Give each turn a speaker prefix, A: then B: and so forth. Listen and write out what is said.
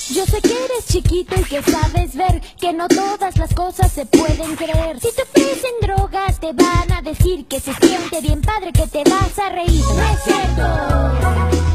A: Yo sé que eres chiquito y que sabes ver que no todas las cosas se pueden creer. Si te ofrecen drogas te van a decir que se siente bien padre, que te vas a reír. No es cierto.